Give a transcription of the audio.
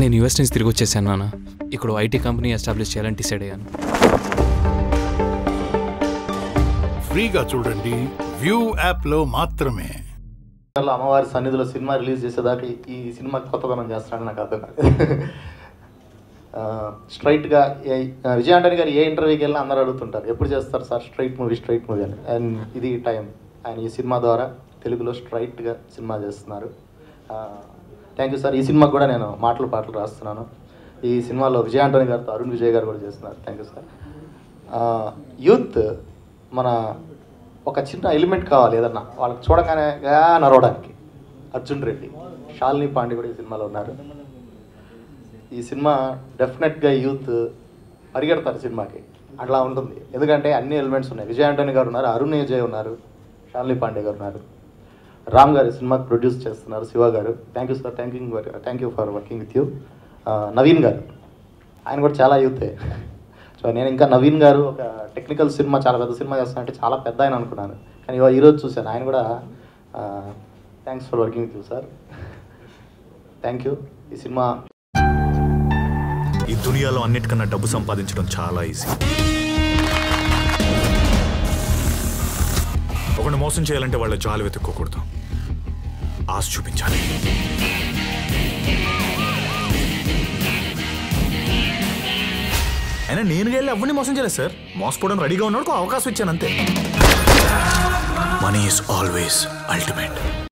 నేను యూఎస్ నుంచి తిరిగి వచ్చేసాను నాన్న. ఇక్కడ ఐటీ కంపెనీ ఎస్టాబ్లిష్ చేయాలని డిసైడ్ అయ్యాను. ఫ్రీగా చూడండి వ్యూ యాప్లో మాత్రమే. అమ్మవారి సన్నిధిలో సినిమా రిలీజ్ చేసేదాకా ఈ సినిమా కొత్తదనం చేస్తాడని నాకు అర్థం కాదు. స్ట్రైట్గా విజయ్ ఆంటనీ గారు ఏ ఇంటర్వ్యూకి వెళ్ళినా అందరూ అడుగుతుంటారు, ఎప్పుడు చేస్తారు సార్ స్ట్రైట్ మూవీ అని. అండ్ ఇది టైం. ఆయన ఈ సినిమా ద్వారా తెలుగులో స్ట్రైట్గా సినిమా చేస్తున్నారు. Thank you sir. ఈ సినిమాకి కూడా నేను పాటలు రాస్తున్నాను. ఈ సినిమాలో విజయ్ ఆంటనీ గారితో అరుణ్ విజయ్ గారు కూడా చేస్తున్నారు. Thank you sir. యూత్ మన ఒక చిన్న ఎలిమెంట్ కావాలి ఏదన్నా వాళ్ళకి చూడగానే నరవడానికి. అర్జున్ రెడ్డి, శాలిని పాండే కూడా ఈ సినిమాలో ఉన్నారు. ఈ సినిమా డెఫినెట్గా యూత్ పరిగెడతారు సినిమాకి, అట్లా ఉంటుంది. ఎందుకంటే అన్ని ఎలిమెంట్స్ ఉన్నాయి. విజయ్ ఆంటనీ గారు ఉన్నారు, అరుణ్ విజయ్ ఉన్నారు, శాలిని పాండే గారు ఉన్నారు, రామ్ గారు సినిమాకి ప్రొడ్యూస్ చేస్తున్నారు, శివ గారు. Thank you sir. Thank you for working with you. Naveen గారు, ఆయన కూడా చాలా యూతే. సో నేను ఇంకా నవీన్ గారు ఒక టెక్నికల్ సినిమా, చాలా పెద్ద సినిమా చేస్తానంటే చాలా పెద్ద ఆయన అనుకున్నాను, కానీ ఈరోజు చూశాను ఆయన కూడా. Thanks for working with you sir. Thank you. ఈ సినిమా ఈ దునియాలో అన్నిటికన్నా డబ్బు సంపాదించడం చాలా ఈజీ. ఒకరిని మోసం చేయాలంటే వాళ్ళ జాలు వెతుక్కోకూడదు, ఆశ చూపించాలి. అయినా నేను వెళ్ళి ఎవరిని మోసం చేయలేదు సార్. మోసపోవడం రెడీగా ఉన్నాడు, అవకాశం ఇచ్చాను అంతే. Money is always ultimate.